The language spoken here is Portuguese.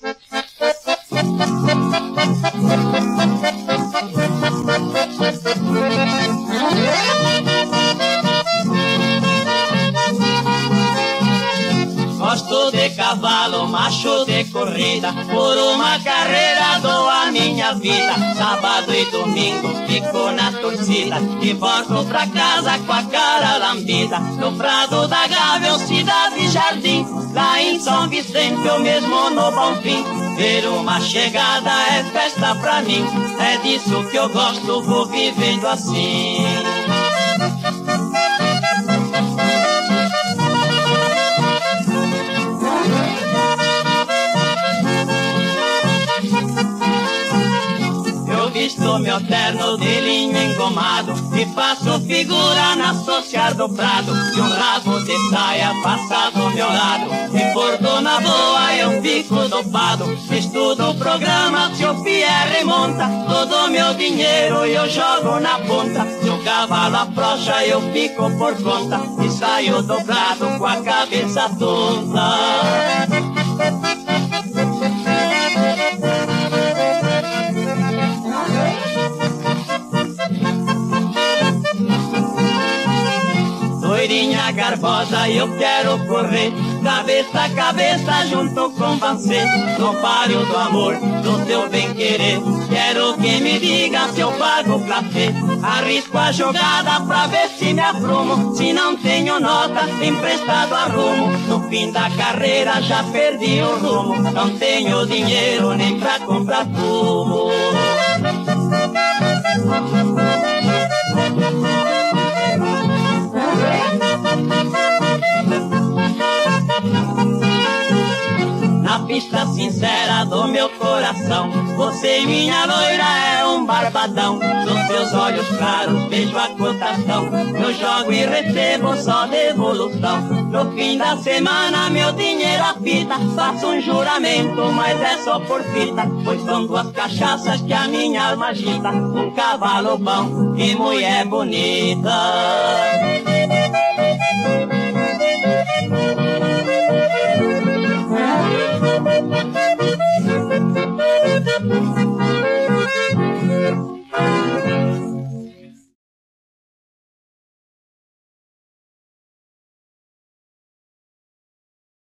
Gosto de cavalo, macho de corrida, por uma carreira dou a minha vida. Sábado e domingo fico na torcida e volto pra casa com a cara lambida. No Prado da Gávea, cidade e jardim, lá em São Vicente ou mesmo no Bonfim. Ver uma chegada é festa pra mim, é disso que eu gosto, vou vivendo assim. Visto meu terno de linho engomado e faço figura na Social do Prado. E um rabo de saia passa do meu lado e por dona boa eu fico dopado. Estudo o programa, se o Pierre remonta, todo meu dinheiro eu jogo na ponta. Se o cavalo afrouxa eu fico por conta e saio dobrado com a cabeça tonta. Loirinha garbosa, eu quero correr cabeça a cabeça junto com você, no páreo do amor, do seu bem-querer. Quero que me diga se eu pago pra ter. Arrisco a jogada pra ver se me aprumo. Se não tenho nota, emprestado arrumo. No fim da carreira já perdi o rumo. Não tenho dinheiro nem pra comprar fumo. Na pista sincera do meu coração, você minha loira é um barbadão. Nos seus olhos claros vejo a cotação, eu jogo e recebo só devolução. No fim da semana meu dinheiro apita, faço um juramento, mas é só por fita. Pois são duas cachaças que a minha alma agita, um cavalo bom e mulher bonita. Thank you.